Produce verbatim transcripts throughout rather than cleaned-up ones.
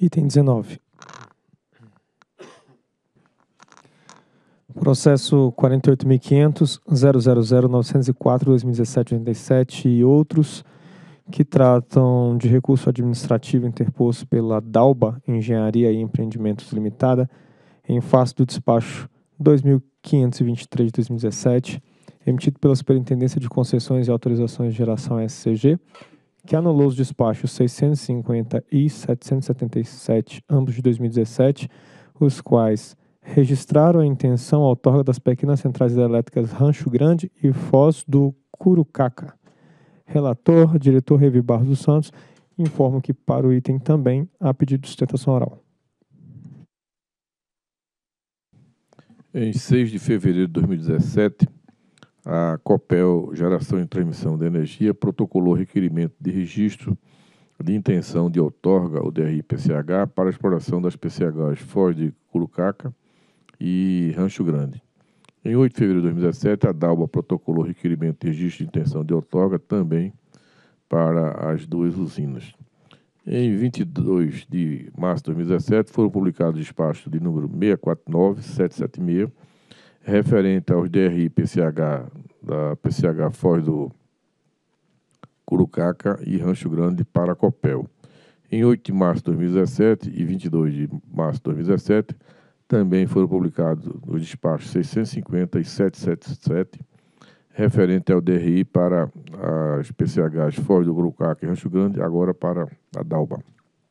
Item dezenove. Processo quarenta e oito mil e quinhentos, zero zero zero, novecentos e quatro, dois mil e dezessete, oitenta e sete e outros que tratam de recurso administrativo interposto pela Dalba Engenharia e Empreendimentos Limitada em face do despacho dois mil quinhentos e vinte e três de dois mil e dezessete, emitido pela Superintendência de Concessões e Autorizações de Geração S C G, que anulou os despachos seiscentos e cinquenta e setecentos e setenta e sete, ambos de dois mil e dezessete, os quais registraram a intenção outorga das pequenas centrais hidrelétricas Rancho Grande e Foz do Curucaca. Relator, diretor Revi Barros dos Santos, informo que para o item também há pedido de sustentação oral. Em seis de fevereiro de dois mil e dezessete, a Copel Geração e Transmissão de Energia protocolou requerimento de registro de intenção de outorga, o D R I P C H, para a exploração das P C Hs Foz de Curucaca e Rancho Grande. Em oito de fevereiro de dois mil e dezessete, a Dalba protocolou requerimento de registro de intenção de outorga também para as duas usinas. Em vinte e dois de março de dois mil e dezessete, foram publicados despachos de número seis quatro nove sete sete seis, referente aos D R I P C H da P C H Foz do Curucaca e Rancho Grande para a Copel. Em oito de março de dois mil e dezessete e vinte e dois de março de dois mil e dezessete, também foram publicados os despachos seiscentos e cinquenta e setecentos e setenta e sete, referente ao D R I para as P C Hs Foz do Curucaca e Rancho Grande, agora para a Dalba.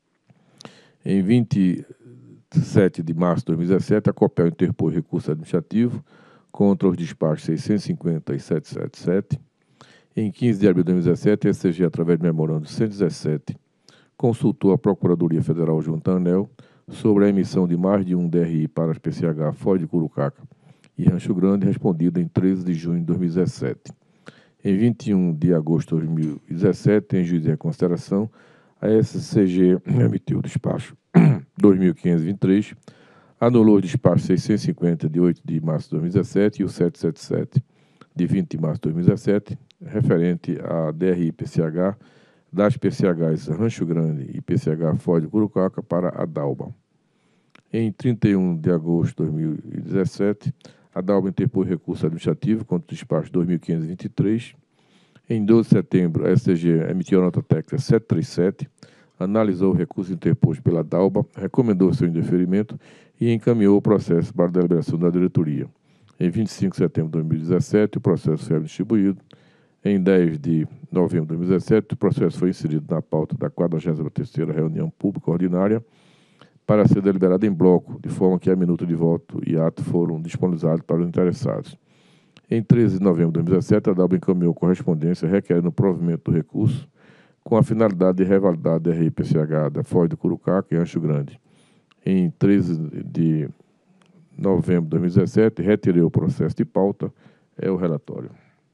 Em vinte e sete de março de dois mil e dezessete, a Copel interpôs recurso administrativo contra os despachos seiscentos e cinquenta e setecentos e setenta e sete. Em quinze de abril de dois mil e dezessete, a S C G, através do memorando cento e dezessete, consultou a Procuradoria Federal junto à ANEEL sobre a emissão de mais de um D R I para as P C H Foz de Curucaca e Rancho Grande, respondida em treze de junho de dois mil e dezessete. Em vinte e um de agosto de dois mil e dezessete, em juízo de reconsideração, a S C G emitiu o despacho dois mil quinhentos e vinte e três, anulou o despacho seiscentos e cinquenta de oito de março de dois mil e dezessete e o setecentos e setenta e sete de vinte de março de dois mil e dezessete, referente a D R I P C H das P C Hs Rancho Grande e P C H Foz de Curucaca para a Dalba. Em trinta e um de agosto de dois mil e dezessete, a Dalba interpôs recurso administrativo contra o despacho dois mil quinhentos e vinte e três. Em doze de setembro, a S C G emitiu a nota técnica setecentos e trinta e sete, analisou o recurso interposto pela Dalba, recomendou seu indeferimento e encaminhou o processo para a deliberação da diretoria. Em vinte e cinco de setembro de dois mil e dezessete, o processo foi distribuído. Em dez de novembro de dois mil e dezessete, o processo foi inserido na pauta da quadragésima terceira reunião pública ordinária para ser deliberado em bloco, de forma que a minuta de voto e ato foram disponibilizados para os interessados. Em treze de novembro de dois mil e dezessete, a Dalba encaminhou correspondência requerendo o provimento do recurso com a finalidade de revalidar a D R I P C H da Foz do Curucaca e Rancho Grande. Em treze de novembro de dois mil e dezessete, retirei o processo de pauta, é o relatório.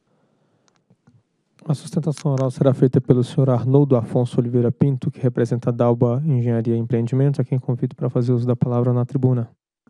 A sustentação oral será feita pelo senhor Arnoldo Afonso Oliveira Pinto, que representa a Dalba Engenharia e Empreendimentos, a quem convido para fazer uso da palavra na tribuna.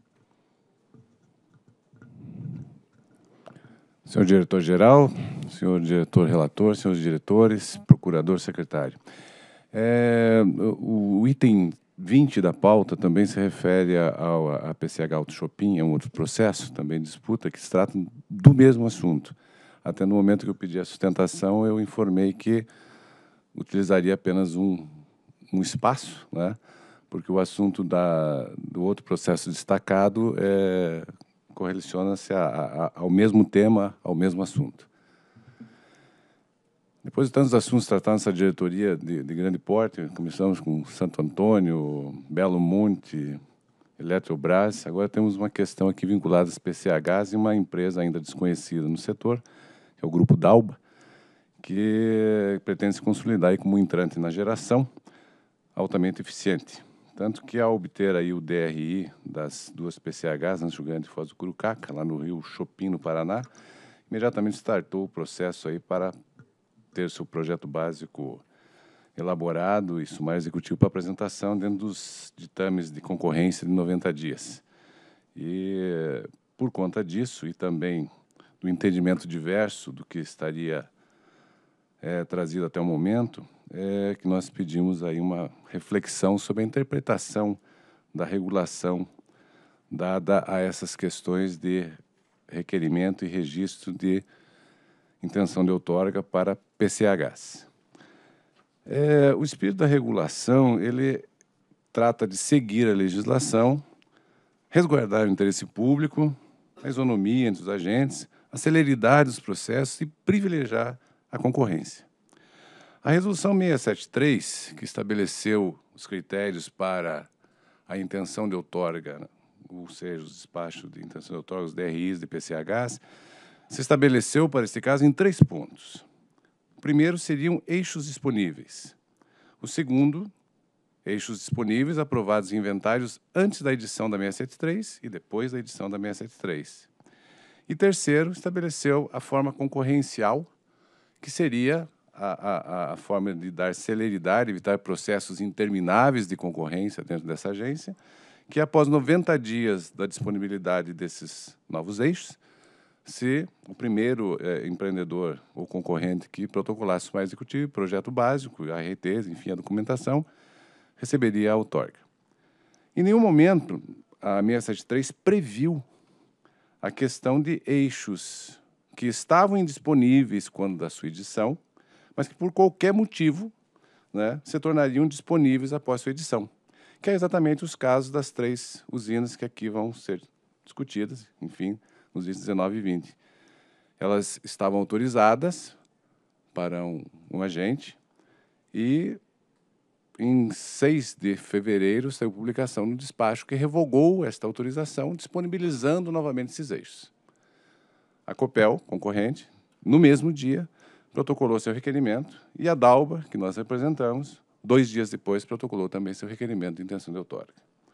Senhor diretor-geral, senhor diretor-relator, senhores diretores, procurador-secretário. É, o, o item vinte da pauta também se refere ao a P C H Auto Shopping, é um outro processo, também disputa, que se trata do mesmo assunto. Até no momento que eu pedi a sustentação, eu informei que utilizaria apenas um, um espaço, né? Porque o assunto da, do outro processo destacado é, correlaciona-se ao mesmo tema, ao mesmo assunto. Depois de tantos assuntos tratados nessa diretoria de, de grande porte, começamos com Santo Antônio, Belo Monte, Eletrobras, agora temos uma questão aqui vinculada às P C Hs e uma empresa ainda desconhecida no setor, que é o Grupo Dalba, que pretende se consolidar aí como entrante na geração altamente eficiente. Tanto que, ao obter aí o D R I das duas P C Hs, Rancho Grande e Foz do Curucaca, lá no Rio Chopin, no Paraná, imediatamente startou o processo aí para ter seu projeto básico elaborado e sumário executivo para apresentação dentro dos ditames de concorrência de noventa dias. E, por conta disso, e também do entendimento diverso do que estaria é, trazido até o momento, é que nós pedimos aí uma reflexão sobre a interpretação da regulação dada a essas questões de requerimento e registro de intenção de outorga para P C Hs. É, o espírito da regulação, ele trata de seguir a legislação, resguardar o interesse público, a isonomia entre os agentes, a celeridade dos processos e privilegiar a concorrência. A Resolução seiscentos e setenta e três, que estabeleceu os critérios para a intenção de outorga, ou seja, os despachos de intenção de outorga, os D R Is de P C Hs, se estabeleceu para este caso em três pontos. O primeiro seriam eixos disponíveis. O segundo, eixos disponíveis aprovados em inventários antes da edição da seiscentos e setenta e três e depois da edição da seiscentos e setenta e três. E terceiro, estabeleceu a forma concorrencial, que seria a, a, a forma de dar celeridade, evitar processos intermináveis de concorrência dentro dessa agência, que após noventa dias da disponibilidade desses novos eixos, se o primeiro é, empreendedor ou concorrente que protocolasse o mais executivo, projeto básico, A R Ts, enfim, a documentação, receberia a outorga. Em nenhum momento a seiscentos e setenta e três previu a questão de eixos que estavam indisponíveis quando da sua edição, mas que por qualquer motivo, né, se tornariam disponíveis após sua edição, que é exatamente os casos das três usinas que aqui vão ser discutidas, enfim, nos dias dezenove e vinte. Elas estavam autorizadas para um, um agente e em seis de fevereiro saiu publicação no despacho que revogou esta autorização, disponibilizando novamente esses eixos. A Copel, concorrente, no mesmo dia, protocolou seu requerimento e a Dalba, que nós representamos, dois dias depois, protocolou também seu requerimento de intenção de outorga.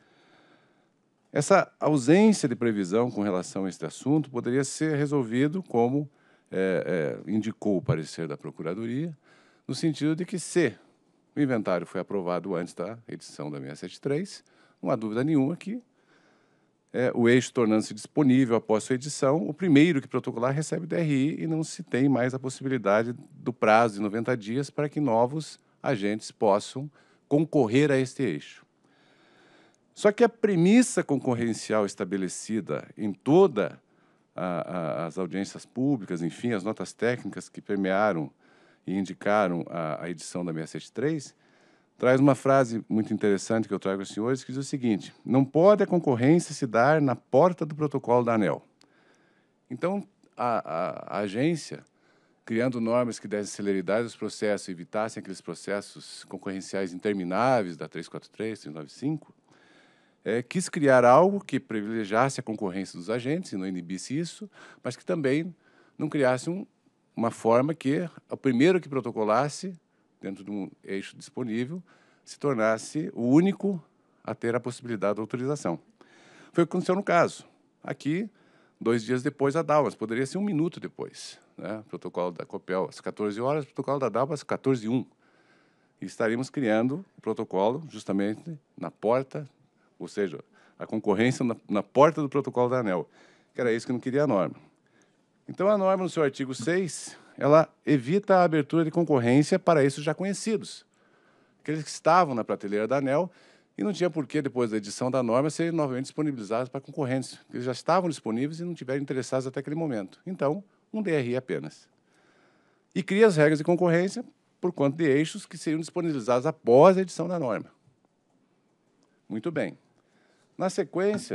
Essa ausência de previsão com relação a este assunto poderia ser resolvido como é, é, indicou o parecer da Procuradoria, no sentido de que se o inventário foi aprovado antes da edição da seiscentos e setenta e três, não há dúvida nenhuma que é, o eixo tornando-se disponível após sua edição, o primeiro que protocolar recebe o D R I e não se tem mais a possibilidade do prazo de noventa dias para que novos agentes possam concorrer a este eixo. Só que a premissa concorrencial estabelecida em todas as audiências públicas, enfim, as notas técnicas que permearam e indicaram a, a edição da seiscentos e setenta e três, traz uma frase muito interessante que eu trago aos senhores, que diz o seguinte: não pode a concorrência se dar na porta do protocolo da ANEEL. Então, a, a, a agência, criando normas que dessem celeridade aos processos e evitassem aqueles processos concorrenciais intermináveis da trezentos e quarenta e três, trezentos e noventa e cinco, É, quis criar algo que privilegiasse a concorrência dos agentes e não inibisse isso, mas que também não criasse um, uma forma que o primeiro que protocolasse, dentro de um eixo disponível, se tornasse o único a ter a possibilidade da autorização. Foi o que aconteceu no caso. Aqui, dois dias depois, a Dalva, poderia ser um minuto depois. Né? Protocolo da Copel às quatorze horas, protocolo da Dalva às quatorze e um. E estaríamos criando o protocolo justamente na porta, ou seja, a concorrência na, na porta do protocolo da ANEEL, que era isso que não queria a norma. Então, a norma, no seu artigo seis, ela evita a abertura de concorrência para esses já conhecidos, aqueles que estavam na prateleira da ANEEL e não tinha porquê, depois da edição da norma, serem novamente disponibilizados para concorrentes. Eles já estavam disponíveis e não tiveram interessados até aquele momento. Então, um D R I apenas. E cria as regras de concorrência por conta de eixos que seriam disponibilizados após a edição da norma. Muito bem. Na sequência,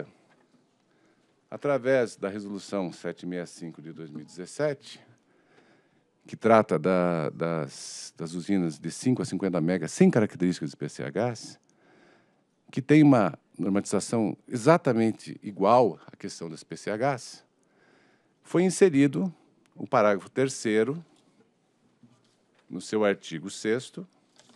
através da Resolução setecentos e sessenta e cinco de dois mil e dezessete, que trata da, das, das usinas de cinco a cinquenta megas sem características de P C Hs, que tem uma normatização exatamente igual à questão das P C Hs, foi inserido o parágrafo terceiro no seu artigo sexto.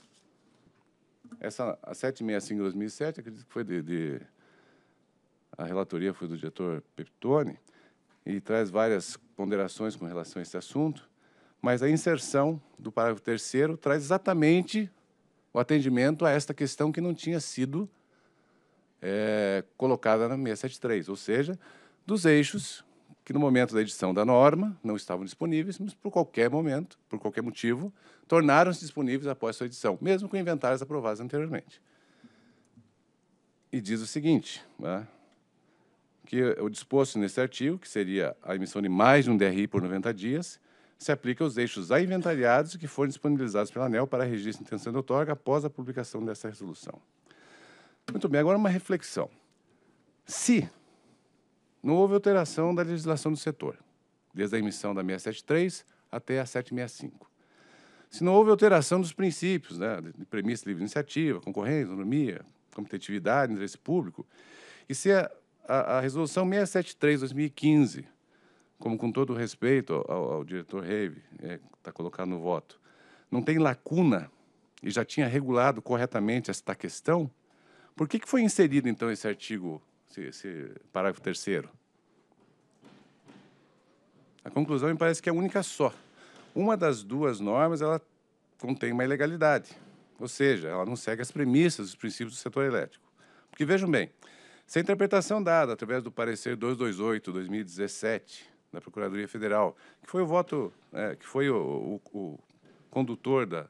Essa, a setecentos e sessenta e cinco de dois mil e sete, acredito que foi de, de... A relatoria foi do diretor Peptoni, e traz várias ponderações com relação a esse assunto, mas a inserção do parágrafo terceiro traz exatamente o atendimento a esta questão que não tinha sido é, colocada na seiscentos e setenta e três, ou seja, dos eixos que que no momento da edição da norma não estavam disponíveis, mas por qualquer momento, por qualquer motivo, tornaram-se disponíveis após sua edição, mesmo com inventários aprovados anteriormente. E diz o seguinte, né, que o disposto nesse artigo, que seria a emissão de mais de um D R I por noventa dias, se aplica aos eixos a inventariados que forem disponibilizados pela ANEEL para registro de intenção de outorga após a publicação dessa resolução. Muito bem, agora uma reflexão. Se não houve alteração da legislação do setor, desde a emissão da seiscentos e setenta e três até a setecentos e sessenta e cinco, se não houve alteração dos princípios, né, de premissa de livre iniciativa, concorrência, autonomia, competitividade, interesse público, e se a, a, a resolução seiscentos e setenta e três de dois mil e quinze, como com todo o respeito ao, ao diretor Reive, é, que está colocado no voto, não tem lacuna e já tinha regulado corretamente esta questão, por que, que foi inserido, então, esse artigo, esse, esse parágrafo terceiro? A conclusão me parece que é única só. Uma das duas normas, ela contém uma ilegalidade, ou seja, ela não segue as premissas, os princípios do setor elétrico. Porque, vejam bem, se a interpretação dada através do parecer duzentos e vinte e oito, dois mil e dezessete, da Procuradoria Federal, que foi o voto, é, que foi o, o, o condutor da,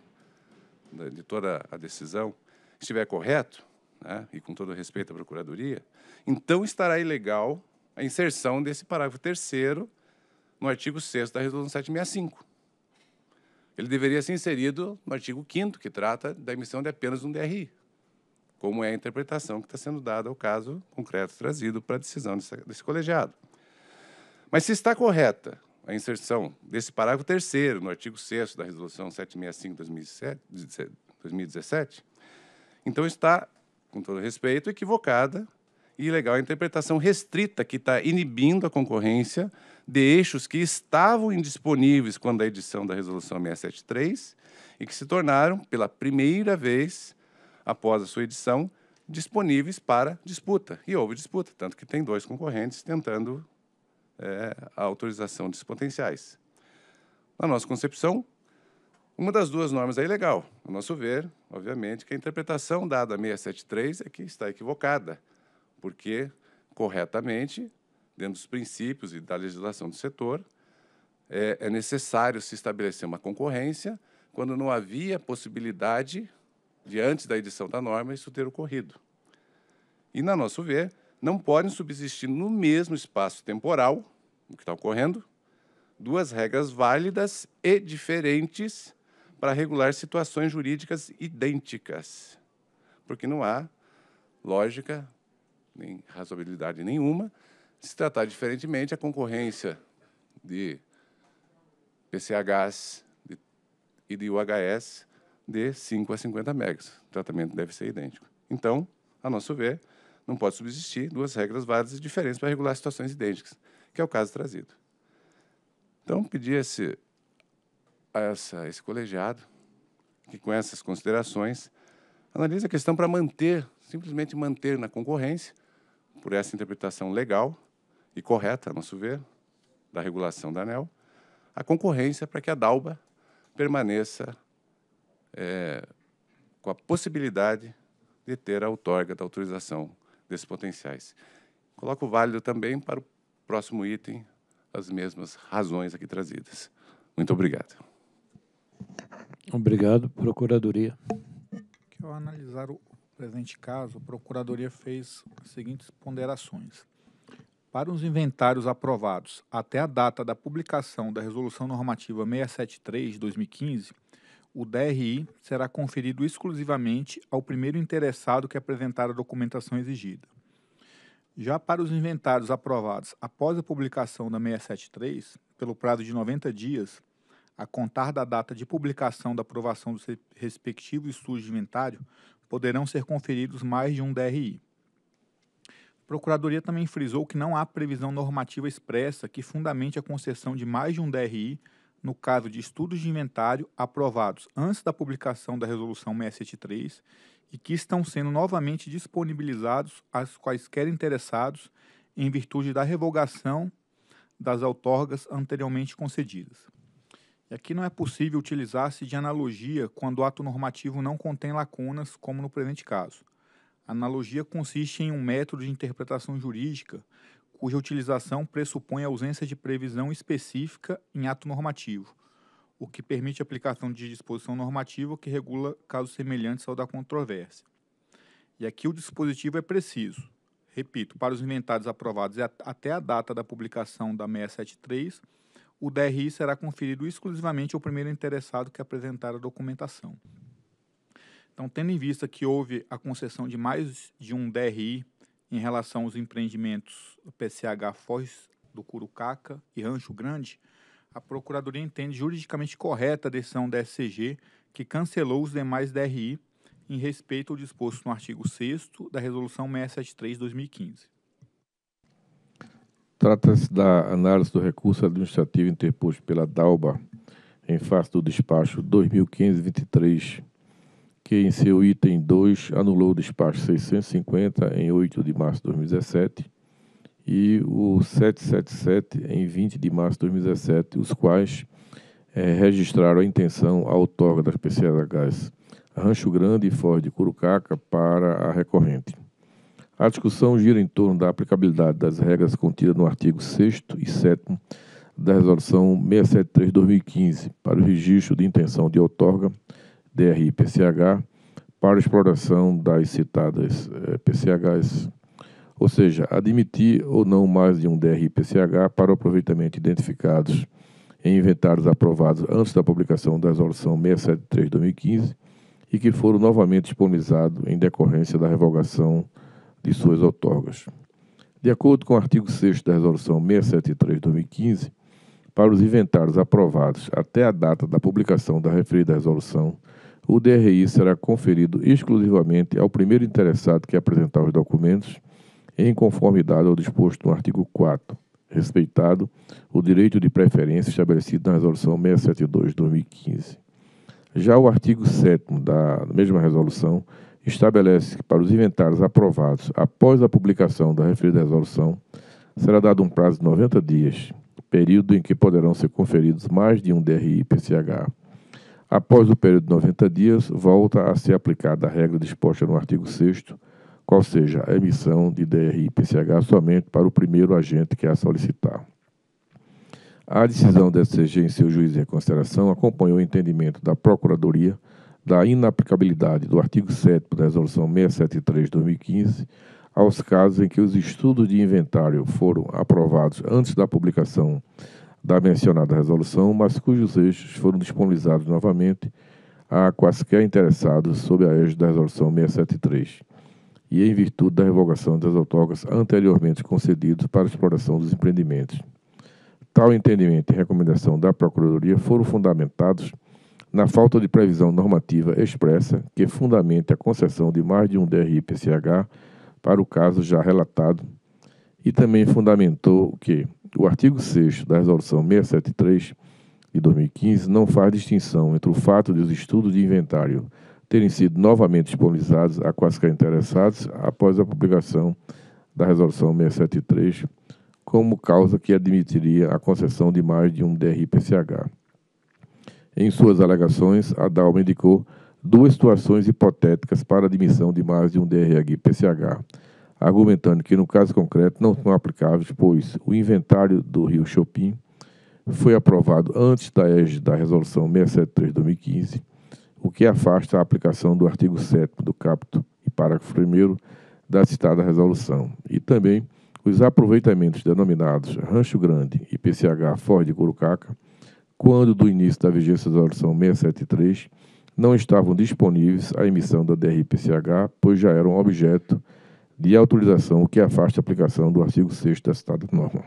da, de toda a decisão, estiver correto, né, e com todo respeito à Procuradoria, então estará ilegal a inserção desse parágrafo terceiro no artigo sexto da Resolução setecentos e sessenta e cinco. Ele deveria ser inserido no artigo quinto, que trata da emissão de apenas um D R I, como é a interpretação que está sendo dada ao caso concreto trazido para a decisão desse, desse colegiado. Mas se está correta a inserção desse parágrafo terceiro no artigo sexto da Resolução setecentos e sessenta e cinco de dois mil e dezessete, então está, com todo respeito, equivocada e ilegal a interpretação restrita que está inibindo a concorrência de eixos que estavam indisponíveis quando a edição da Resolução seiscentos e setenta e três e que se tornaram, pela primeira vez, após a sua edição, disponíveis para disputa. E houve disputa, tanto que tem dois concorrentes tentando é, a autorização desses potenciais. Na nossa concepção, uma das duas normas é ilegal. A nosso ver, obviamente, que a interpretação dada a seiscentos e setenta e três é que está equivocada, porque, corretamente, dentro dos princípios e da legislação do setor, é, é necessário se estabelecer uma concorrência quando não havia possibilidade de, antes da edição da norma, isso ter ocorrido. E, na nosso ver, não podem subsistir no mesmo espaço temporal, o que está ocorrendo, duas regras válidas e diferentes para regular situações jurídicas idênticas, porque não há lógica nem razoabilidade nenhuma se tratar diferentemente a concorrência de P C Hs de, e de U H S de cinco a cinquenta megas. O tratamento deve ser idêntico. Então, a nosso ver, não pode subsistir duas regras válidas e diferentes para regular situações idênticas, que é o caso trazido. Então, pedi esse, a essa, esse colegiado que, com essas considerações, analise a questão para manter, simplesmente manter na concorrência, por essa interpretação legal e correta, a nosso ver, da regulação da ANEEL, a concorrência para que a DALBA permaneça é, com a possibilidade de ter a outorga da autorização desses potenciais. Coloco válido também para o próximo item as mesmas razões aqui trazidas. Muito obrigado. Obrigado, Procuradoria. Que ao analisar o presente caso, a Procuradoria fez as seguintes ponderações. Para os inventários aprovados até a data da publicação da Resolução Normativa seiscentos e setenta e três de dois mil e quinze, o D R I será conferido exclusivamente ao primeiro interessado que apresentar a documentação exigida. Já para os inventários aprovados após a publicação da seiscentos e setenta e três, pelo prazo de noventa dias, a contar da data de publicação da aprovação do respectivo estudo de inventário, poderão ser conferidos mais de um D R I. A Procuradoria também frisou que não há previsão normativa expressa que fundamente a concessão de mais de um D R I no caso de estudos de inventário aprovados antes da publicação da Resolução seiscentos e setenta e três e que estão sendo novamente disponibilizados aos quaisquer interessados em virtude da revogação das outorgas anteriormente concedidas. E aqui não é possível utilizar-se de analogia quando o ato normativo não contém lacunas, como no presente caso. A analogia consiste em um método de interpretação jurídica cuja utilização pressupõe a ausência de previsão específica em ato normativo, o que permite a aplicação de disposição normativa que regula casos semelhantes ao da controvérsia. E aqui o dispositivo é preciso. Repito, para os inventários aprovados até a data da publicação da seiscentos e setenta e três, o D R I será conferido exclusivamente ao primeiro interessado que apresentar a documentação. Então, tendo em vista que houve a concessão de mais de um D R I em relação aos empreendimentos P C H Foz do Curucaca e Rancho Grande, a Procuradoria entende juridicamente correta a decisão da S C G, que cancelou os demais D R I em respeito ao disposto no artigo sexto da Resolução seiscentos e setenta e três de dois mil e quinze. Trata-se da análise do recurso administrativo interposto pela DALBA em face do despacho dois mil quinhentos e vinte e três, que em seu item dois anulou o despacho seiscentos e cinquenta em oito de março de dois mil e dezessete e o setecentos e setenta e sete em vinte de março de dois mil e dezessete, os quais eh, registraram a intenção à outorga das P C Hs Rancho Grande e Foz de Curucaca para a recorrente. A discussão gira em torno da aplicabilidade das regras contidas no artigo sexto e sétimo da Resolução seiscentos e setenta e três de dois mil e quinze para o registro de intenção de outorga D R I P C H para a exploração das citadas eh, P C Hs, ou seja, admitir ou não mais de um D R I P C H para o aproveitamento identificados em inventários aprovados antes da publicação da Resolução seiscentos e setenta e três de dois mil e quinze e que foram novamente disponibilizados em decorrência da revogação de suas outorgas. De acordo com o artigo sexto da Resolução seiscentos e setenta e três de dois mil e quinze, para os inventários aprovados até a data da publicação da referida resolução, o D R I será conferido exclusivamente ao primeiro interessado que apresentar os documentos em conformidade ao disposto no artigo quarto, respeitado o direito de preferência estabelecido na Resolução seiscentos e setenta e dois de dois mil e quinze. Já o artigo sétimo da mesma resolução estabelece que para os inventários aprovados após a publicação da referida resolução, será dado um prazo de noventa dias, período em que poderão ser conferidos mais de um D R I P C H. Após o período de noventa dias, volta a ser aplicada a regra disposta no artigo sexto, qual seja a emissão de D R I P C H somente para o primeiro agente que a solicitar. A decisão da S C G em seu juízo de reconsideração acompanhou o entendimento da Procuradoria da inaplicabilidade do artigo sétimo da Resolução seiscentos e setenta e três de dois mil e quinze aos casos em que os estudos de inventário foram aprovados antes da publicação da mencionada resolução, mas cujos eixos foram disponibilizados novamente a quaisquer interessados sob a égide da Resolução seiscentos e setenta e três e em virtude da revogação das outorgas anteriormente concedidas para a exploração dos empreendimentos. Tal entendimento e recomendação da Procuradoria foram fundamentados na falta de previsão normativa expressa que fundamente a concessão de mais de um D R I P C H para o caso já relatado e também fundamentou que o artigo sexto da Resolução seiscentos e setenta e três de dois mil e quinze não faz distinção entre o fato de os estudos de inventário terem sido novamente disponibilizados a quaisquer interessados após a publicação da Resolução seiscentos e setenta e três como causa que admitiria a concessão de mais de um D R I P C H. Em suas alegações, a DALBA indicou duas situações hipotéticas para a admissão de mais de um D R I P C H, argumentando que, no caso concreto, não são aplicáveis, pois o inventário do Rio Chopin foi aprovado antes da égide da Resolução seiscentos e setenta e três de dois mil e quinze, o que afasta a aplicação do artigo sétimo do caput e parágrafo primeiro da citada resolução, e também os aproveitamentos denominados Rancho Grande e P C H Foz de Curucaca, quando do início da vigência da Resolução seiscentos e setenta e três, não estavam disponíveis à emissão da D R I P C H, pois já eram objeto de autorização, o que afasta a aplicação do artigo sexto da citada norma.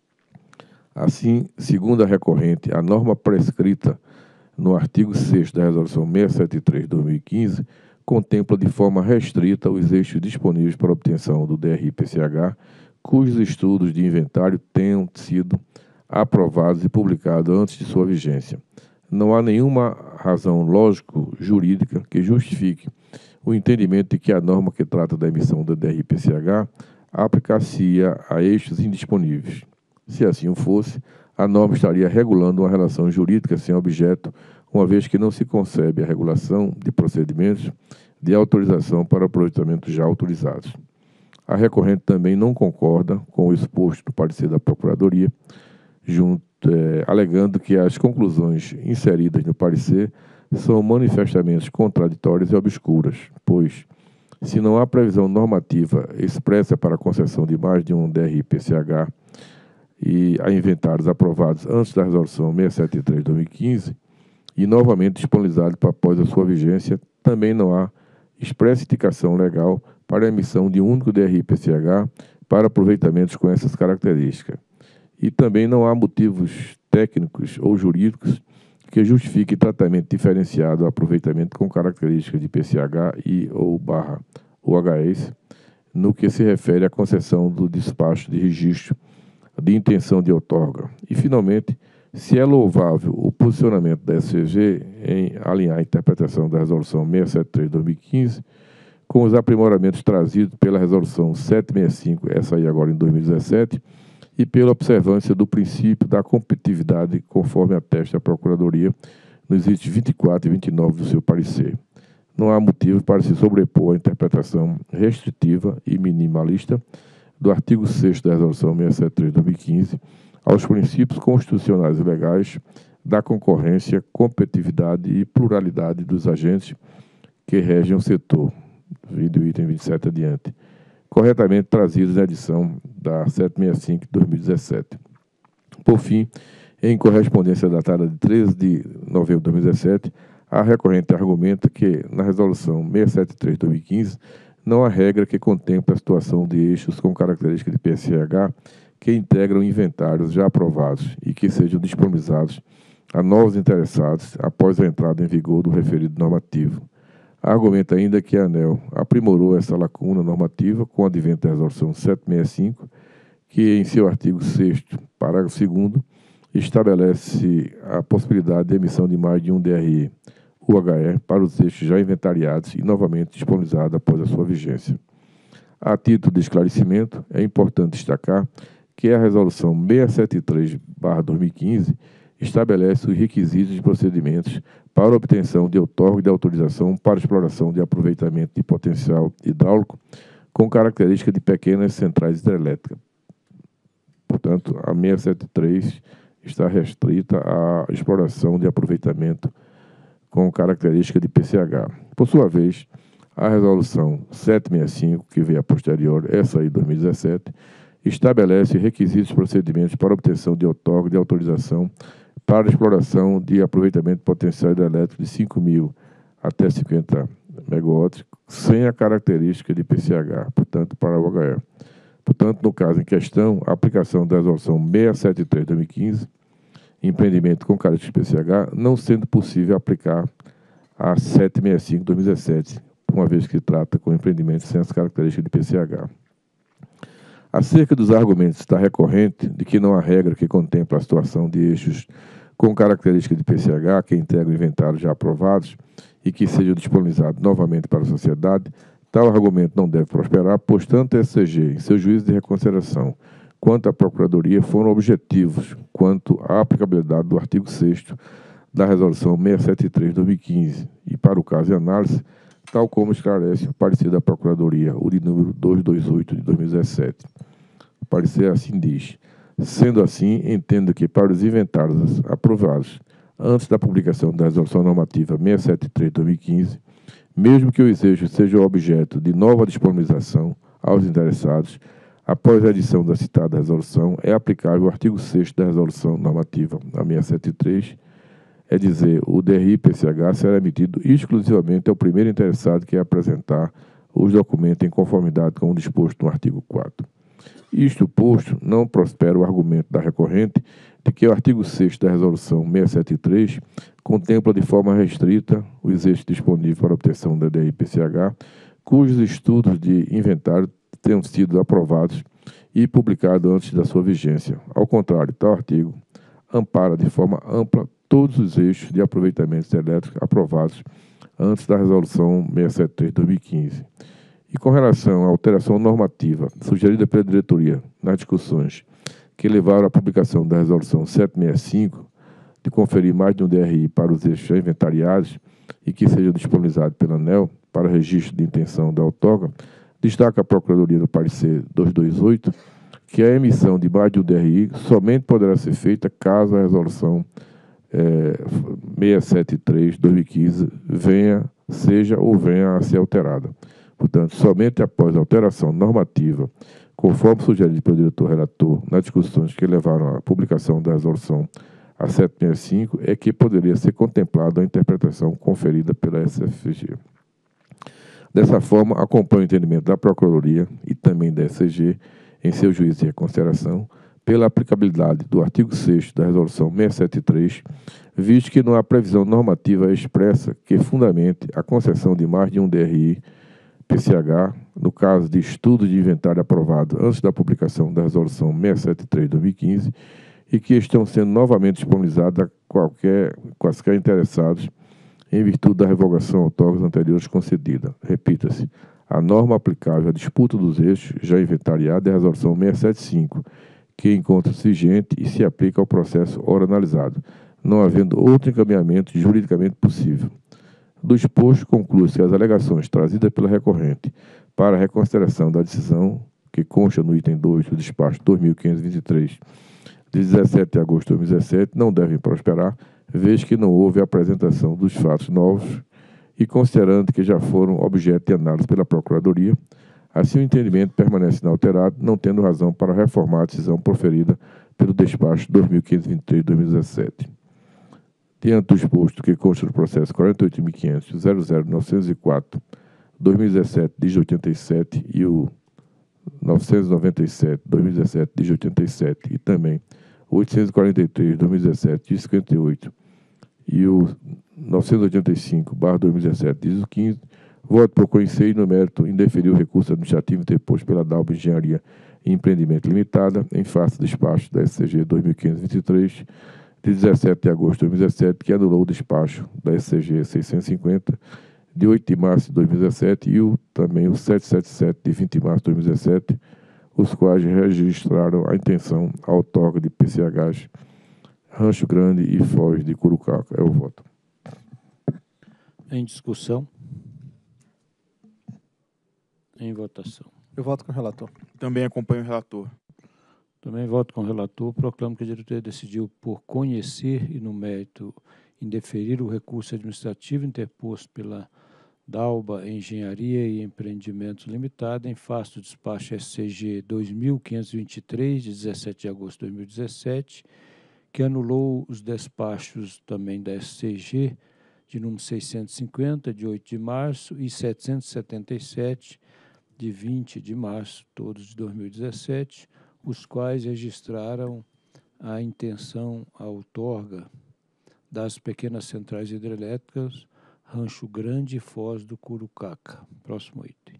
Assim, segundo a recorrente, a norma prescrita no artigo sexto da Resolução seiscentos e setenta e três de dois mil e quinze contempla de forma restrita os eixos disponíveis para obtenção do D R I P C H, cujos estudos de inventário tenham sido aprovados e publicados antes de sua vigência. Não há nenhuma razão lógico-jurídica que justifique o entendimento de que a norma que trata da emissão da D R I P C H aplicar-se-ia a eixos indisponíveis. Se assim o fosse, a norma estaria regulando uma relação jurídica sem objeto, uma vez que não se concebe a regulação de procedimentos de autorização para aproveitamento já autorizados. A recorrente também não concorda com o exposto no parecer da Procuradoria, junto, é, alegando que as conclusões inseridas no parecer são manifestamente contraditórias e obscuras, pois, se não há previsão normativa expressa para a concessão de mais de um D R I P C H e a inventários aprovados antes da Resolução seiscentos e setenta e três de dois mil e quinze e novamente disponibilizados após a sua vigência, também não há expressa indicação legal para a emissão de um único D R I P C H para aproveitamentos com essas características. E também não há motivos técnicos ou jurídicos que justifiquem tratamento diferenciado ao aproveitamento com características de P C H e ou barra U H S, no que se refere à concessão do despacho de registro de intenção de outorga. E, finalmente, se é louvável o posicionamento da S C G em alinhar a interpretação da Resolução seiscentos e setenta e três de dois mil e quinze com os aprimoramentos trazidos pela Resolução setecentos e sessenta e cinco, essa aí agora em dois mil e dezessete, e pela observância do princípio da competitividade, conforme atesta a Procuradoria nos itens vinte e quatro e vinte e nove do seu parecer. Não há motivo para se sobrepor à interpretação restritiva e minimalista do artigo sexto da Resolução seiscentos e setenta e três de dois mil e quinze aos princípios constitucionais e legais da concorrência, competitividade e pluralidade dos agentes que regem o setor, do item vinte e sete adiante, corretamente trazidos na edição da setecentos e sessenta e cinco de dois mil e dezessete. Por fim, em correspondência datada de treze de novembro de dois mil e dezessete, a recorrente argumenta que, na Resolução seiscentos e setenta e três de dois mil e quinze, não há regra que contemple a situação de eixos com característica de P C H que integram inventários já aprovados e que sejam disponibilizados a novos interessados após a entrada em vigor do referido normativo. Argumenta ainda que a ANEEL aprimorou essa lacuna normativa com o advento da Resolução setecentos e sessenta e cinco, que, em seu artigo sexto, parágrafo segundo, estabelece a possibilidade de emissão de mais de um D R I U H E para os eixos já inventariados e novamente disponibilizados após a sua vigência. A título de esclarecimento, é importante destacar que a Resolução seiscentos e setenta e três barra dois mil e quinze estabelece os requisitos de procedimentos para obtenção de outorga de autorização para exploração de aproveitamento de potencial hidráulico com característica de pequenas centrais hidrelétricas. Portanto, a seiscentos e setenta e três está restrita à exploração de aproveitamento com característica de P C H. Por sua vez, a Resolução setecentos e sessenta e cinco, que veio a posterior, essa aí de dois mil e dezessete, estabelece requisitos e procedimentos para obtenção de outorga de autorização para exploração de aproveitamento de potencial hidrelétrico de cinco mil até cinquenta megawatts, sem a característica de P C H, portanto, para o U H E. Portanto, no caso em questão, a aplicação da Resolução seiscentos e setenta e três de dois mil e quinze, empreendimento com característica de P C H, não sendo possível aplicar a setecentos e sessenta e cinco de dois mil e dezessete, uma vez que trata com empreendimentos sem as características de P C H. Acerca dos argumentos da recorrente de que não há regra que contemple a situação de eixos com característica de P C H que integram inventários já aprovados e que sejam disponibilizados novamente para a sociedade, tal argumento não deve prosperar, pois tanto a S C G, em seu juízo de reconsideração, quanto a Procuradoria foram objetivos quanto à aplicabilidade do artigo sexto da Resolução seiscentos e setenta e três de dois mil e quinze e, para o caso de análise, tal como esclarece o parecer da Procuradoria, o de número duzentos e vinte e oito de dois mil e dezessete. O parecer assim diz: sendo assim, entendo que para os inventários aprovados antes da publicação da Resolução Normativa seiscentos e setenta e três de dois mil e quinze, mesmo que os eixos sejam objeto de nova disponibilização aos interessados, após a edição da citada resolução, é aplicável o artigo sexto da Resolução Normativa a seiscentos e setenta e três, é dizer, o D R I P C H será emitido exclusivamente ao primeiro interessado que apresentar os documentos em conformidade com o disposto no artigo quarto. Isto posto, não prospera o argumento da recorrente de que o artigo sexto da Resolução seiscentos e setenta e três contempla de forma restrita os eixos disponíveis para obtenção da D R I P C H, cujos estudos de inventário tenham sido aprovados e publicados antes da sua vigência. Ao contrário, tal artigo ampara de forma ampla todos os eixos de aproveitamentos elétricos aprovados antes da Resolução seiscentos e setenta e três de dois mil e quinze. E com relação à alteração normativa sugerida pela diretoria nas discussões que levaram à publicação da Resolução setecentos e sessenta e cinco, de conferir mais de um D R I para os eixos já inventariados e que sejam disponibilizados pela ANEEL para registro de intenção da outorga, Destaca a Procuradoria no parecer duzentos e vinte e oito que a emissão de mais de um D R I somente poderá ser feita caso a resolução é, seiscentos e setenta e três de dois mil e quinze venha, seja ou venha a ser alterada. Portanto, somente após a alteração normativa, conforme sugerido pelo diretor relator nas discussões que levaram à publicação da resolução a setecentos e sessenta e cinco, é que poderia ser contemplada a interpretação conferida pela S F G. Dessa forma, acompanha o entendimento da Procuradoria e também da S C G em seu juízo de reconsideração pela aplicabilidade do artigo sexto da Resolução seiscentos e setenta e três, visto que não há previsão normativa expressa que fundamente a concessão de mais de um D R I P C H, no caso de estudo de inventário aprovado antes da publicação da Resolução seiscentos e setenta e três de dois mil e quinze e que estão sendo novamente disponibilizados a qualquer, quaisquer interessados em virtude da revogação autárquica anteriores concedida. Repita-se, a norma aplicável à disputa dos eixos já inventariada é a Resolução seiscentos e setenta e cinco, que encontra-se vigente e se aplica ao processo ora analisado, não havendo outro encaminhamento juridicamente possível. Do exposto, conclui-se que as alegações trazidas pela recorrente para a reconsideração da decisão, que consta no item dois do despacho dois mil quinhentos e vinte e três, de dezessete de agosto de dois mil e dezessete, não devem prosperar, vez que não houve apresentação dos fatos novos e considerando que já foram objeto de análise pela Procuradoria, assim o entendimento permanece inalterado, não tendo razão para reformar a decisão proferida pelo despacho dois mil quinhentos e vinte e três de dois mil e dezessete. Diante do exposto que consta do processo quarenta e oito mil quinhentos ponto zero zero novecentos e quatro dois mil e dezessete de oitenta e sete e o novecentos e noventa e sete dois mil e dezessete de oitenta e sete e também o oitocentos e quarenta e três dois mil e dezessete de cinquenta e oito e o novecentos e oitenta e cinco barra dois mil e dezessete de quinze, voto por conhecer e no mérito indeferir o recurso administrativo interposto pela Dalba Engenharia e Empreendimento Limitada em face do despacho da S C G dois mil quinhentos e vinte e três de dezessete de agosto de dois mil e dezessete, que anulou o despacho da S C G seiscentos e cinquenta de oito de março de dois mil e dezessete e o, também o setecentos e setenta e sete de vinte de março de dois mil e dezessete, os quais registraram a intenção à outorga de P C Hs Rancho Grande e Foz de Curucaca. É o voto. Em discussão. Em votação. Eu voto com o relator. Também acompanho o relator. Também voto com o relator. Proclamo que a diretoria decidiu por conhecer e, no mérito, indeferir o recurso administrativo interposto pela Dalba Engenharia e Empreendimentos Limitada em face do despacho S C G dois mil quinhentos e vinte e três, de dezessete de agosto de dois mil e dezessete, que anulou os despachos também da S C G de número seiscentos e cinquenta, de oito de março, e setecentos e setenta e sete, de vinte de março, todos de dois mil e dezessete, os quais registraram a intenção à outorga das pequenas centrais hidrelétricas Rancho Grande e Foz do Curucaca. Próximo item.